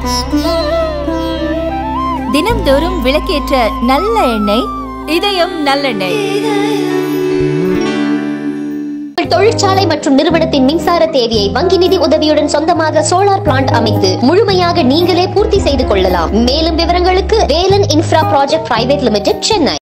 தினம்தோறும் விளக்கேற்ற நல்ல எண்ணெய் இதயம் நல்லெண்ணெய். தொழிற்சாலை மற்றும் நிறுவனத்தின் மின்சார தேவையை வங்கி நிதி உதவியுடன் சொந்தமாக சோலார் பிளான்ட் அமைத்து முழுமையாக நீங்களே பூர்த்தி செய்து கொள்ளலாம். மேலும் விவரங்களுக்கு Velan infra project private limited, Chennai.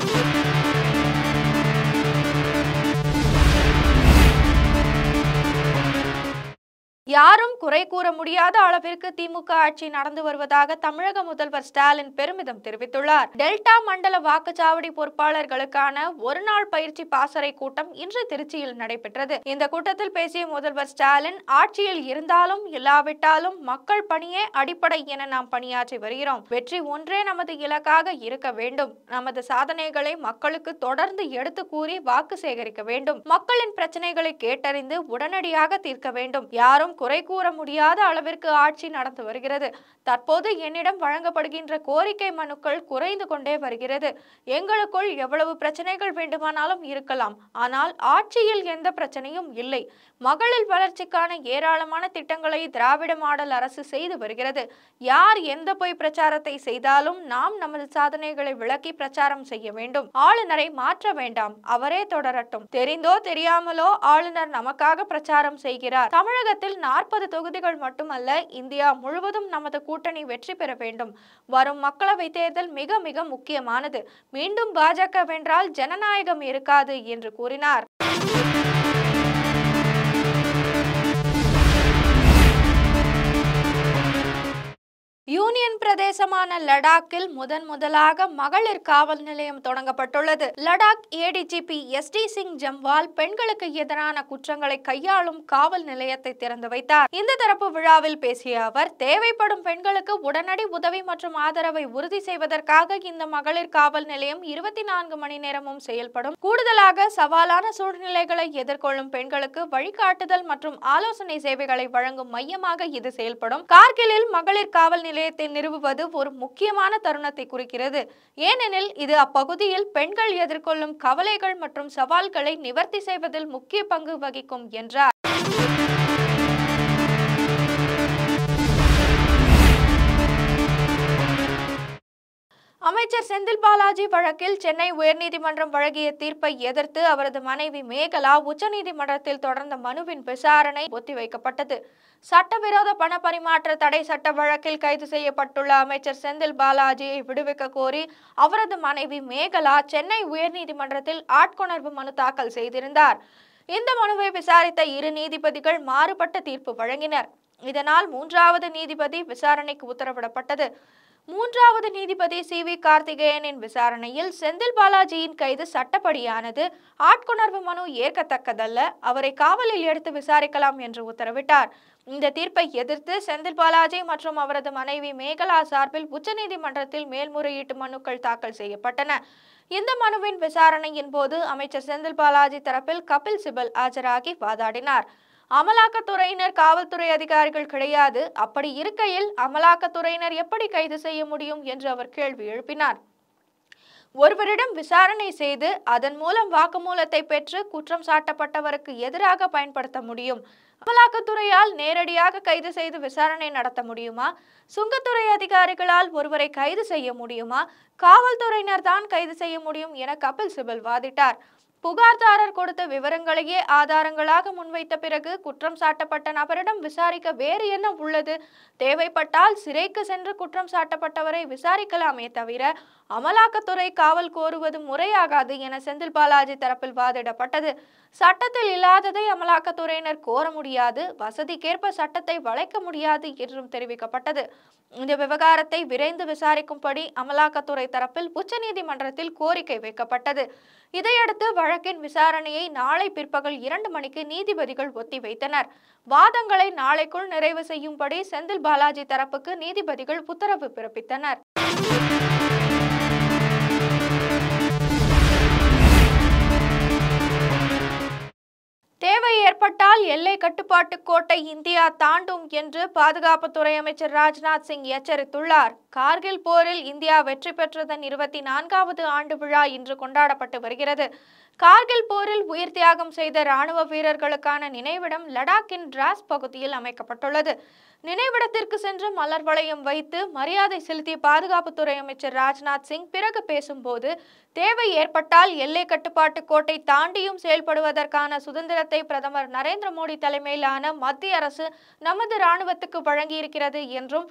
யாரும் குறை கூற முடியாத அளவிற்கு திமுக ஆட்சி நடந்து வருவதாக தமிழக முதல்வர் ஸ்டாலின் பெருமிதம் தெரிவித்துள்ளார். டெல்டா மண்டல வாக்குச்சாவடி பொறுப்பாளர்களுக்கான ஒருநாள் பயிற்சி பாசறை கூட்டம் இன்று திருச்சியில் நடைபெற்றது. இந்த கூட்டத்தில் பேசிய முதல்வர் ஸ்டாலின், ஆட்சியில் இருந்தாலும் இல்லாவிட்டாலும் மக்கள் பணியே அடிப்படை என நாம் பணியாற்றி வருகிறோம். வெற்றி ஒன்றே நமது இலக்காக இருக்க வேண்டும். நமது சாதனைகளை மக்களுக்கு தொடர்ந்து எடுத்து கூறி வாக்கு சேகரிக்க வேண்டும். மக்களின் பிரச்சனைகளை கேட்டறிந்து உடனடியாக தீர்க்க வேண்டும். யாரும் குறை கூற முடியாத அளவிற்கு ஆட்சி நடந்து வருகிறது. தற்போது என்னிடம் வழங்கப்படுகின்ற கோரிக்கை மனுக்கள் குறைந்து கொண்டே வருகிறது. எங்களுக்குள் எவ்வளவு பிரச்சனைகள் வேண்டுமானாலும் இருக்கலாம், ஆனால் ஆட்சியில் எந்த பிரச்சனையும் இல்லை. மகளிர் வளர்ச்சிக்கான ஏராளமான திட்டங்களை திராவிட மாடல் அரசு செய்து வருகிறது. யார் எந்த பொய் பிரச்சாரத்தை செய்தாலும் நாம் நமது சாதனைகளை விளக்கி பிரச்சாரம் செய்ய வேண்டும். ஆளுநரை மாற்ற வேண்டாம், அவரே தொடரட்டும். தெரிந்தோ தெரியாமலோ ஆளுநர் நமக்காக பிரச்சாரம் செய்கிறார். தமிழகத்தில் 40 தொகுதிகள் மட்டுமல்ல, இந்தியா முழுவதும் நமது கூட்டணி வெற்றி பெற வேண்டும். வரும் மக்களவை தேர்தல் மிக மிக முக்கியமானது. மீண்டும் பாஜக வென்றால் ஜனநாயகம் இருக்காது என்று கூறினார். யூனியன் பிரதேசமான லடாக்கில் முதலாக மகளிர் காவல் நிலையம் தொடங்கப்பட்டுள்ளது. லடாக் ஏடிஜிபி SD சிங் ஜம்வால் பெண்களுக்கு எதிரான குற்றங்களை கையாளும் காவல் நிலையத்தை திறந்து வைத்தார். இந்த தரப்பு விழாவில் பேசிய அவர், தேவைப்படும் பெண்களுக்கு உடனடி உதவி மற்றும் ஆதரவை உறுதி செய்வதற்காக இந்த மகளிர் காவல் நிலையம் 24 மணி நேரமும் செயல்படும். கூடுதலாக சவாலான சூழ்நிலைகளை எதிர்கொள்ளும் பெண்களுக்கு வழிகாட்டுதல் மற்றும் ஆலோசனை சேவைகளை வழங்கும் மையமாக இது செயல்படும். கார்கிலில் மகளிர் காவல் நிலையத்தை நிறுவுவது ஒரு முக்கியமான தருணத்தை குறிக்கிறது. ஏனெனில் இது அப்பகுதியில் பெண்கள் எதிர்கொள்ளும் கவலைகள் மற்றும் சவால்களை நிவர்த்தி செய்வதில் முக்கிய பங்கு வகிக்கும் என்றார். அமைச்சர் செந்தில் பாலாஜி வழக்கில் சென்னை உயர்நீதிமன்றம் வழங்கிய தீர்ப்பை எதிர்த்து அவரது மனைவி மேகலா உச்சநீதிமன்றத்தில் தொடர்ந்த மனுவின் விசாரணை ஒத்திவைக்கப்பட்டது. சட்டவிரோத பண பரிமாற்ற தடை சட்ட வழக்கில் கைது செய்யப்பட்டுள்ள அமைச்சர் செந்தில் பாலாஜியை விடுவிக்க கோரி அவரது மனைவி மேகலா சென்னை உயர்நீதிமன்றத்தில் ஆட்கொணர்வு மனு தாக்கல் செய்திருந்தார். இந்த மனுவை விசாரித்த 2 நீதிபதிகள் மாறுபட்ட தீர்ப்பு வழங்கினர். இதனால் 3வது நீதிபதி விசாரணைக்கு உத்தரவிடப்பட்டது. 3வது நீதிபதி CV கார்த்திகேயனின் விசாரணையில் செந்தில் பாலாஜியின் கைது சட்டப்படியானது, ஆட்கொணர்வு மனு ஏற்கத்தக்கதல்ல, அவரை காவலில் எடுத்து விசாரிக்கலாம் என்று உத்தரவிட்டார். இந்த தீர்ப்பை எதிர்த்து செந்தில் பாலாஜி மற்றும் அவரது மனைவி மேகலா சார்பில் உச்சநீதிமன்றத்தில் மேல்முறையீட்டு மனுக்கள் தாக்கல் செய்யப்பட்டன. இந்த மனுவின் விசாரணையின் போது அமைச்சர் செந்தில் பாலாஜி தரப்பில் கபில் சிபல் ஆஜராகி வாதாடினார். அமலாக்கத்துறையினர் காவல்துறை அதிகாரிகள் கிடையாது, அப்படி இருக்கையில் அமலாக்கத்துறையினர் எப்படி கைது செய்ய முடியும் என்று அவர் கேள்வி எழுப்பினார். ஒருவரிடம் விசாரணை செய்து அதன் மூலம் வாக்குமூலத்தை பெற்று குற்றம் சாட்டப்பட்டவருக்கு எதிராக பயன்படுத்த முடியும். அமலாக்கத்துறையால் நேரடியாக கைது செய்து விசாரணை நடத்த முடியுமா? சுங்கத்துறை அதிகாரிகளால் ஒருவரை கைது செய்ய முடியுமா? காவல்துறையினர் தான் கைது செய்ய முடியும் என கபில் சிபல் வாதிட்டார். புகார்தாரர் கொடுத்த விவரங்களையே ஆதாரங்களாக முன்வைத்த பிறகு குற்றம் சாட்டப்பட்ட நபரிடம் விசாரிக்க வேறு என்ன உள்ளது? தேவைப்பட்டால் சிறைக்கு சென்று குற்றம் சாட்டப்பட்டவரை விசாரிக்கலாமே தவிர அமலாக்கத்துறை காவல் கோருவது முறையாகாது என செந்தில் பாலாஜி தரப்பில் வாதிடப்பட்டது. சட்டத்தில் இல்லாததை அமலாக்கத்துறையினர் கோர முடியாது, வசதிக்கேற்ப சட்டத்தை வளைக்க முடியாது என்றும் தெரிவிக்கப்பட்டது. இந்த விவகாரத்தை விரைந்து விசாரிக்கும்படி அமலாக்கத்துறை தரப்பில் உச்சநீதிமன்றத்தில் கோரிக்கை வைக்கப்பட்டது. இதையடுத்து வழக்கின் விசாரணையை நாளை பிற்பகல் 2 மணிக்கு நீதிபதிகள் ஒத்திவைத்தனர். வாதங்களை நாளைக்குள் நிறைவு செய்யும்படி செந்தில் பாலாஜி தரப்புக்கு நீதிபதிகள் உத்தரவு பிறப்பித்தனர். தேவை ஏற்பட்டால் எல்லை கட்டுப்பாட்டு கோட்டை இந்தியா தாண்டும் என்று பாதுகாப்புத்துறை அமைச்சர் ராஜ்நாத் சிங் எச்சரித்துள்ளார். கார்கில் போரில் இந்தியா வெற்றி பெற்றதன் 24வது ஆண்டு விழா இன்று கொண்டாடப்பட்டு வருகிறது. கார்கில் போரில் உயிர் தியாகம் செய்த ராணுவ வீரர்களுக்கான நினைவிடம் லடாக்கின் டிராஸ் பகுதியில் அமைக்கப்பட்டுள்ளது. நினைவிடத்திற்கு சென்று மலர் வளையம் வைத்து மரியாதை செலுத்திய பாதுகாப்புத்துறை அமைச்சர் ராஜ்நாத் சிங் பிறகு பேசும்போது, தேவை ஏற்பட்டால் எல்லை கட்டுப்பாட்டு கோட்டை தாண்டியும் செயல்படுவதற்கான சுதந்திரத்தை பிரதமர் நரேந்திர மோடி தலைமையிலான மத்திய அரசு நமது இராணுவத்துக்கு வழங்கியிருக்கிறது என்றும்,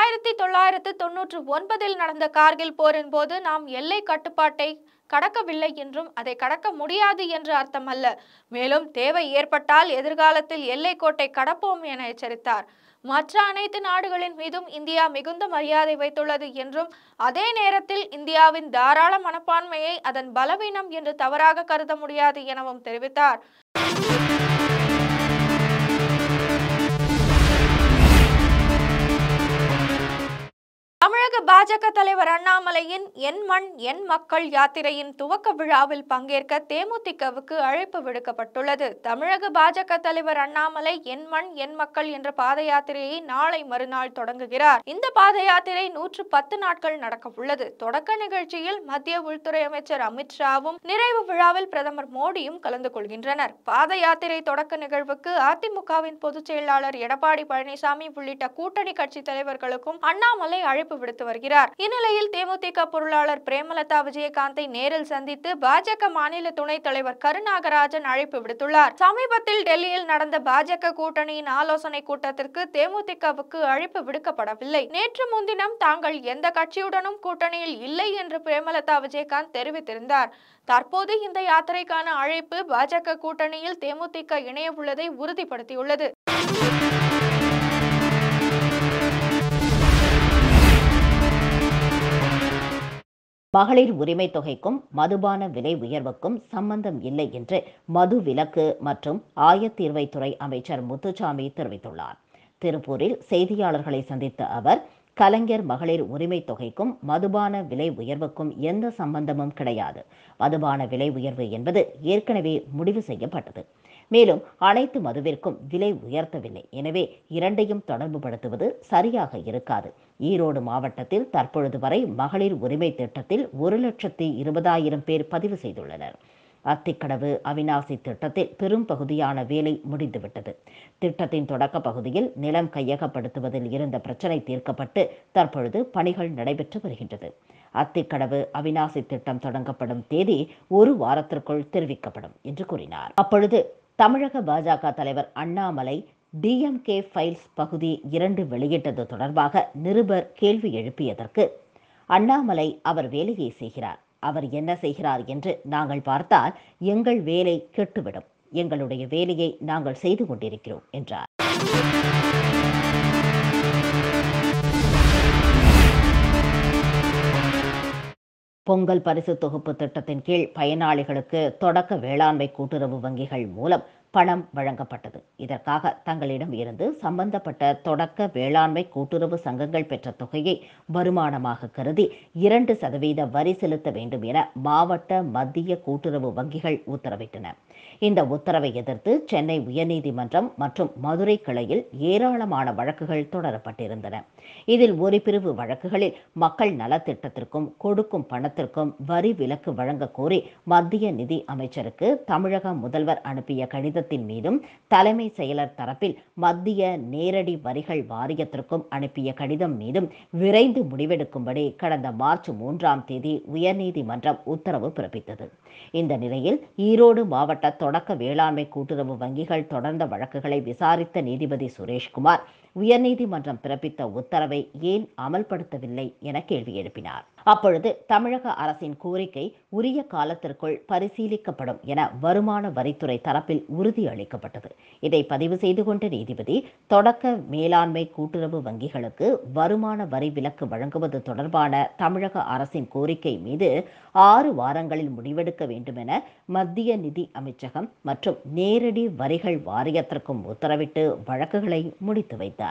1999 நடந்த கார்கில் போரின் போது நாம் எல்லை கட்டுப்பாட்டை கடக்கவில்லை என்றும் அதை கடக்க முடியாது என்று அர்த்தமல்ல. மேலும் தேவை ஏற்பட்டால் எதிர்காலத்தில் எல்லை கோட்டை கடப்போம் என எச்சரித்தார். மற்ற அனைத்து நாடுகளின் மீதும் இந்தியா மிகுந்த மரியாதை வைத்துள்ளது என்றும், அதே நேரத்தில் இந்தியாவின் தாராள மனப்பான்மையை அதன் பலவீனம் என்று தவறாக கருத முடியாது எனவும் தெரிவித்தார். தமிழக பாஜக தலைவர் அண்ணாமலையின் என் மண் என் மக்கள் யாத்திரையின் துவக்க விழாவில் பங்கேற்க தேமுதிகவுக்கு அழைப்பு விடுக்கப்பட்டுள்ளது. தமிழக பாஜக தலைவர் அண்ணாமலை என் மண் என் மக்கள் என்ற பாத யாத்திரையை நாளை மறுநாள் தொடங்குகிறார். இந்த பாத யாத்திரை 110 நாட்கள் நடக்க உள்ளது. தொடக்க நிகழ்ச்சியில் மத்திய உள்துறை அமைச்சர் அமித்ஷாவும், நிறைவு விழாவில் பிரதமர் மோடியும் கலந்து கொள்கின்றனர். பாத யாத்திரை தொடக்க நிகழ்வுக்கு அதிமுகவின் பொதுச் செயலாளர் எடப்பாடி பழனிசாமி உள்ளிட்ட கூட்டணி கட்சி தலைவர்களுக்கும் அண்ணாமலை அழைப்பு விடுத்து வருகிறார். இந்நிலையில் தேமுதிக பொருளாளர் பிரேமலதா விஜயகாந்தை நேரில் சந்தித்து பாஜக மாநில துணைத் தலைவர் கருநாகராஜன் அழைப்பு விடுத்துள்ளார். சமீபத்தில் டெல்லியில் நடந்த பாஜக கூட்டணியின் ஆலோசனை கூட்டத்திற்கு தேமுதிகவுக்கு அழைப்பு விடுக்கப்படவில்லை. நேற்று முன்தினம் தாங்கள் எந்த கட்சியுடனும் கூட்டணியில் இல்லை என்று பிரேமலதா விஜயகாந்த் தெரிவித்திருந்தார். தற்போது இந்த யாத்திரைக்கான அழைப்பு பாஜக கூட்டணியில் தேமுதிக இணைய உள்ளதை உறுதிப்படுத்தியுள்ளது. மகளிர் உரிமை தொகைக்கும் மதுபான விலை உயர்வுக்கும் சம்பந்தம் இல்லை என்று மது விலக்கு மற்றும் ஆயத்தீர்வைத்துறை அமைச்சர் முத்துசாமி தெரிவித்துள்ளார். திருப்பூரில் செய்தியாளர்களை சந்தித்த அவர், கலைஞர் மகளிர் உரிமை தொகைக்கும் மதுபான விலை உயர்வுக்கும் எந்த சம்பந்தமும் கிடையாது. மதுபான விலை உயர்வு என்பது ஏற்கனவே முடிவு செய்யப்பட்டது. மேலும் அனைத்து மதுவிற்கும் விலை உயர்த்தவில்லை. எனவே இரண்டையும் தொடர்புபடுத்துவது சரியாக இருக்காது. ஈரோடு மாவட்டத்தில் தற்பொழுது வரை மகளிர் உரிமை திட்டத்தில் 1,20,000 பேர் பதிவு செய்துள்ளனர். அத்திக்கடவு அவிநாசி திட்டத்தில் பெரும் பகுதியான வேலை முடிந்துவிட்டது. திட்டத்தின் தொடக்க பகுதியில் நிலம் கையகப்படுத்துவதில் இருந்த பிரச்சினை தீர்க்கப்பட்டு தற்பொழுது பணிகள் நடைபெற்று வருகின்றது. அத்திக்கடவு அவிநாசி திட்டம் தொடங்கப்படும் தேதி 1 வாரத்திற்குள் தெரிவிக்கப்படும் என்று கூறினார். அப்பொழுது தமிழக பாஜக தலைவர் அண்ணாமலை டிஎம்கே ஃபைல்ஸ் பகுதி 2 வெளியிட்டது தொடர்பாக நிருபர் கேள்வி எழுப்பியதற்கு, அண்ணாமலை அவர் வேலையை செய்கிறார், அவர் என்ன செய்கிறார் என்று நாங்கள் பார்த்தால் எங்கள் வேலை கெட்டுவிடும். எங்களுடைய வேலையை நாங்கள் செய்து கொண்டிருக்கிறோம் என்றார். பொங்கல் பரிசு தொகுப்பு திட்டத்தின் கீழ் பயனாளிகளுக்கு தொடக்க வேளாண்மை கூட்டுறவு வங்கிகள் மூலம் பணம் வழங்கப்பட்டது. இதற்காக தங்களிடம் இருந்து சம்பந்தப்பட்ட தொடக்க வேளாண்மை கூட்டுறவு சங்கங்கள் பெற்ற தொகையை வருமானமாக கருதி 2% வரி செலுத்த வேண்டும் என மாவட்ட மத்திய கூட்டுறவு வங்கிகள் உத்தரவிட்டன. இந்த உத்தரவை எதிர்த்து சென்னை உயர்நீதிமன்றம் மற்றும் மதுரை கிளையில் ஏராளமான வழக்குகள் தொடரப்பட்டிருந்தன. இதில் ஒரு பிரிவு வழக்குகளில் மக்கள் நலத்திட்டத்திற்கும் கொடுக்கும் பணத்திற்கும் வரி விலக்கு வழங்க கோரி மத்திய நிதி அமைச்சருக்கு தமிழக முதல்வர் அனுப்பிய கடிதத்தின் மீதும் தலைமை செயலர் தரப்பில் மத்திய நேரடி வரிகள் வாரியத்திற்கும் அனுப்பிய கடிதம் மீதும் விரைந்து முடிவெடுக்கும்படி கடந்த மார்ச் 3ஆம் தேதி உயர்நீதிமன்றம் உத்தரவு பிறப்பித்தது. இந்த நிலையில் ஈரோடு மாவட்ட தொடக்க வேளாண்மை கூட்டுறவு வங்கிகள் தொடர்ந்த வழக்குகளை விசாரித்த நீதிபதி சுரேஷ்குமார் உயர்நீதிமன்றம் பிறப்பித்த உத்தரவை ஏன் அமல்படுத்தவில்லை என கேள்வி எழுப்பினார். அப்பொழுது தமிழக அரசின் கோரிக்கை உரிய காலத்திற்குள் பரிசீலிக்கப்படும் என வருமான வரித்துறை தரப்பில் உறுதி அளிக்கப்பட்டது. இதை பதிவு செய்து கொண்ட நீதிபதி, தொடக்க மேலாண்மை கூட்டுறவு வங்கிகளுக்கு வருமான வரி விலக்கு வழங்குவது தொடர்பான தமிழக அரசின் கோரிக்கை மீது 6 வாரங்களில் முடிவெடுக்க வேண்டும் என மத்திய நிதி அமைச்சகம் மற்றும் நேரடி வரிகள் வாரியத்திற்கும் உத்தரவிட்டு வழக்குகளை முடித்து வைத்தார்.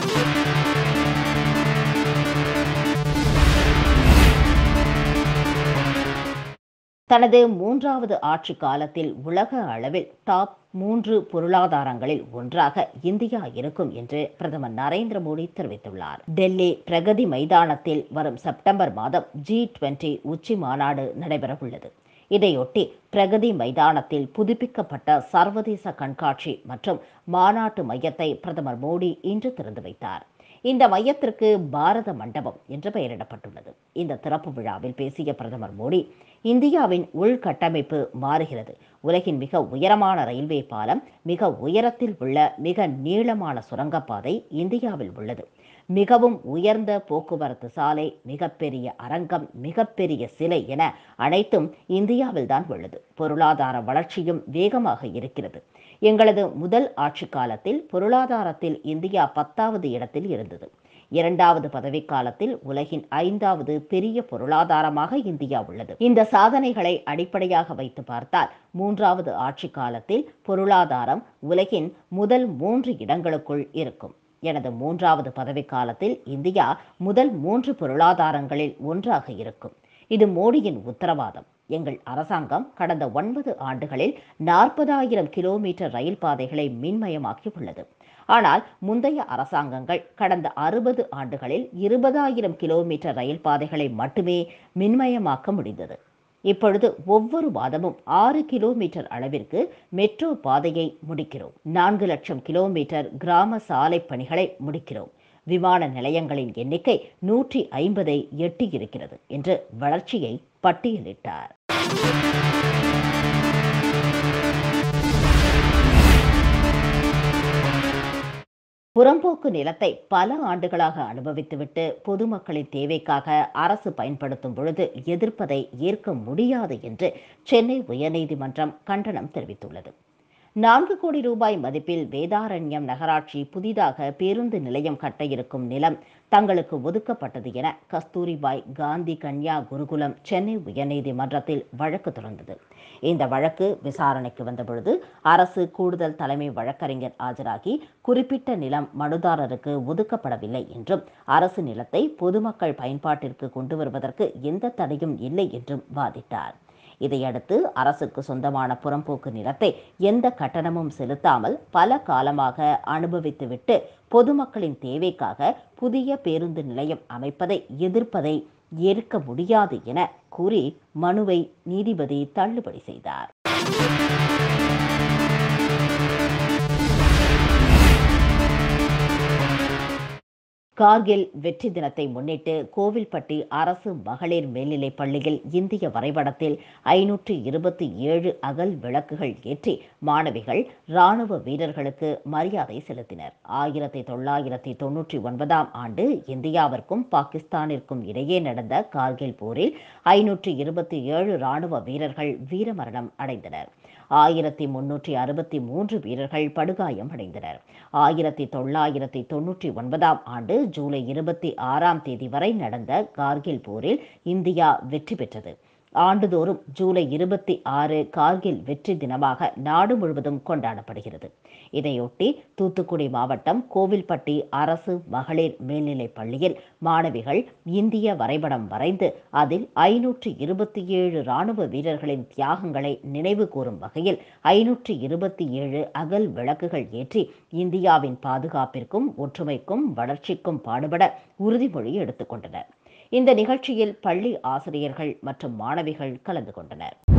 தனது 3வது ஆட்சி காலத்தில் உலக அளவில் டாப் 3 பொருளாதாரங்களில் ஒன்றாக இந்தியா இருக்கும் என்று பிரதமர் நரேந்திர மோடி தெரிவித்துள்ளார். டெல்லி பிரகதி மைதானத்தில் வரும் செப்டம்பர் மாதம் G20 உச்சி மாநாடு நடைபெற உள்ளது. இதையொட்டி பிரகதி மைதானத்தில் புதுப்பிக்கப்பட்ட சர்வதேச கண்காட்சி மற்றும் மாநாட்டு மையத்தை பிரதமர் மோடி இன்று திறந்து வைத்தார். இந்த மையத்திற்கு பாரத மண்டபம் என்று பெயரிடப்பட்டுள்ளது. இந்த திறப்பு விழாவில் பேசிய பிரதமர் மோடி, இந்தியாவின் உள்கட்டமைப்பு மாறுகிறது. உலகின் மிக உயரமான ரயில்வே பாலம், மிக உயரத்தில் உள்ள மிக நீளமான சுரங்கப்பாதை இந்தியாவில் உள்ளது. மிகவும் உயர்ந்த போக்குவரத்து சாலை, மிகப்பெரிய அரங்கம், மிகப்பெரிய சிலை என அனைத்தும் இந்தியாவில் தான் உள்ளது. பொருளாதார வளர்ச்சியும் வேகமாக இருக்கிறது. எங்களது முதல் ஆட்சி காலத்தில் பொருளாதாரத்தில் இந்தியா 10வது இடத்தில் இருந்தது. 2வது பதவிக்காலத்தில் உலகின் 5வது பெரிய பொருளாதாரமாக இந்தியா உள்ளது. இந்த சாதனைகளை அடிப்படையாக வைத்து பார்த்தால் 3வது ஆட்சி காலத்தில் பொருளாதாரம் உலகின் முதல் 3 இடங்களுக்குள் இருக்கும். எனது 3வது பதவிக்காலத்தில் இந்தியா முதல் 3 பொருளாதாரங்களில் ஒன்றாக இருக்கும். இது மோடியின் உத்தரவாதம். எங்கள் அரசாங்கம் கடந்த 9 ஆண்டுகளில் 40,000 கிலோமீட்டர் ரயில் பாதைகளை மின்மயமாக்கி உள்ளது. ஆனால் முந்தைய அரசாங்கங்கள் கடந்த 60 ஆண்டுகளில் 20,000 கிலோமீட்டர் ரயில் பாதைகளை மட்டுமே மின்மயமாக்க முடிந்தது. இப்பொழுது ஒவ்வொரு மாதமும் 6 கிலோமீட்டர் அளவிற்கு மெட்ரோ பாதையை முடிக்கிறோம். 4 லட்சம் கிலோமீட்டர் கிராம சாலை பணிகளை முடிக்கிறோம். விமான நிலையங்களின் எண்ணிக்கை 150ஐ எட்டியிருக்கிறது என்று வளர்ச்சியை பட்டியலிட்டார். புறம்போக்கு நிலத்தை பல ஆண்டுகளாக அனுபவித்துவிட்டு பொதுமக்களின் தேவைக்காக அரசு பயன்படுத்தும் பொழுது எதிர்ப்பதை ஏற்க முடியாது என்று சென்னை உயர்நீதிமன்றம் கண்டனம் தெரிவித்துள்ளது. 4 கோடி ரூபாய் மதிப்பில் வேதாரண்யம் நகராட்சி புதிதாக பேருந்து நிலையம் கட்ட இருக்கும் நிலம் தங்களுக்கு ஒதுக்கப்பட்டது என கஸ்தூரிபாய் காந்தி கன்யா குருகுலம் சென்னை உயர்நீதிமன்றத்தில் வழக்கு தொடர்ந்தது. இந்த வழக்கு விசாரணைக்கு வந்தபொழுது அரசு கூடுதல் தலைமை வழக்கறிஞர் ஆஜராகி குறிப்பிட்ட நிலம் மனுதாரருக்கு ஒதுக்கப்படவில்லை என்றும் அரசு நிலத்தை பொதுமக்கள் பயன்பாட்டிற்கு கொண்டு வருவதற்கு எந்த தடையும் இல்லை என்றும் வாதிட்டார். இதையடுத்து அரசுக்கு சொந்தமான புறம்போக்கு நிலத்தை எந்த கட்டணமும் செலுத்தாமல் பல காலமாக அனுபவித்துவிட்டு பொதுமக்களின் தேவைக்காக புதிய பேருந்து நிலையம் அமைப்பதை எதிர்ப்பதை ஏற்க முடியாது என கூறி மனுவை நீதிபதி தள்ளுபடி செய்தார். கார்கில் வெற்றி தினத்தை முன்னிட்டு கோவில்பட்டி அரசு மகளிர் மேல்நிலைப் பள்ளியில் இந்திய வரைபடத்தில் 527 அகல் விளக்குகள் ஏற்றி மாணவிகள் ராணுவ வீரர்களுக்கு மரியாதை செலுத்தினர். 1999ஆம் ஆண்டு இந்தியாவிற்கும் பாகிஸ்தானிற்கும் இடையே நடந்த கார்கில் போரில் 527 ராணுவ வீரர்கள் வீரமரணம் அடைந்தனர். 1363 வீரர்கள் படுகாயம் அடைந்தனர். 1999ஆம் ஆண்டு ஜூலை 26ஆம் தேதி வரை நடந்த கார்கில் போரில் இந்தியா வெற்றி பெற்றது. ஆண்டுதோறும் ஜூலை 26 கார்கில் வெற்றி தினமாக நாடு முழுவதும் கொண்டாடப்படுகிறது. இதையொட்டி தூத்துக்குடி மாவட்டம் கோவில்பட்டி அரசு மகளிர் மேல்நிலைப் பள்ளியில் மாணவிகள் இந்திய வரைபடம் வரைந்து அதில் 527 ராணுவ வீரர்களின் தியாகங்களை நினைவு கூறும் வகையில் 527 அகல் விளக்குகள் ஏற்றி இந்தியாவின் பாதுகாப்பிற்கும் ஒற்றுமைக்கும் வளர்ச்சிக்கும் பாடுபட உறுதிமொழி எடுத்துக் கொண்டனர். இந்த நிகழ்ச்சியில் பள்ளி ஆசிரியர்கள் மற்றும் மாணவிகள் கலந்து கொண்டனர்.